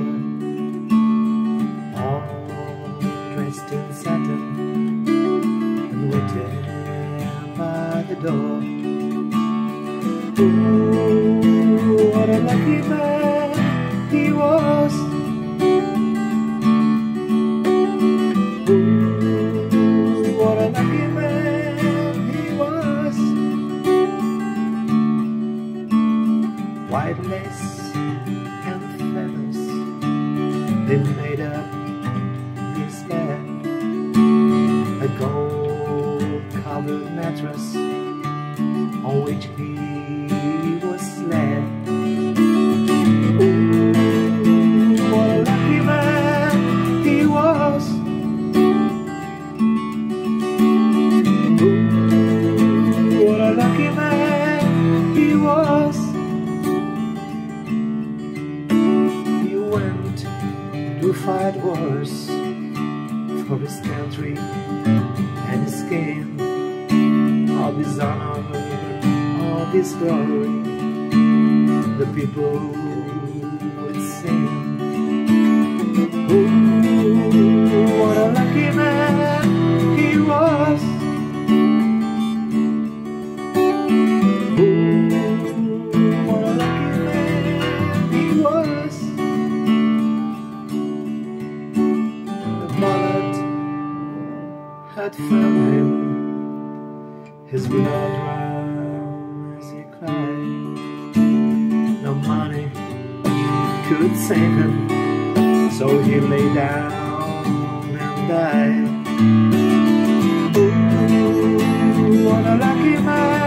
all dressed in satin and waiting by the door. Ooh, what a lucky man he was. Ooh, what a lucky man he was. White lace and feathers, they made up his bed. A gold-covered mattress on which he was led. Ooh, what a lucky man he was. Ooh, what a lucky man he was. He went to fight wars for his country and his king, of his honor, of his glory, the people would sing. Ooh, what a lucky man he was. Ooh, what a lucky man he was. The bullet had found him, his blood ran as he cried. No money could save him, so he lay down and died. Ooh, what a lucky man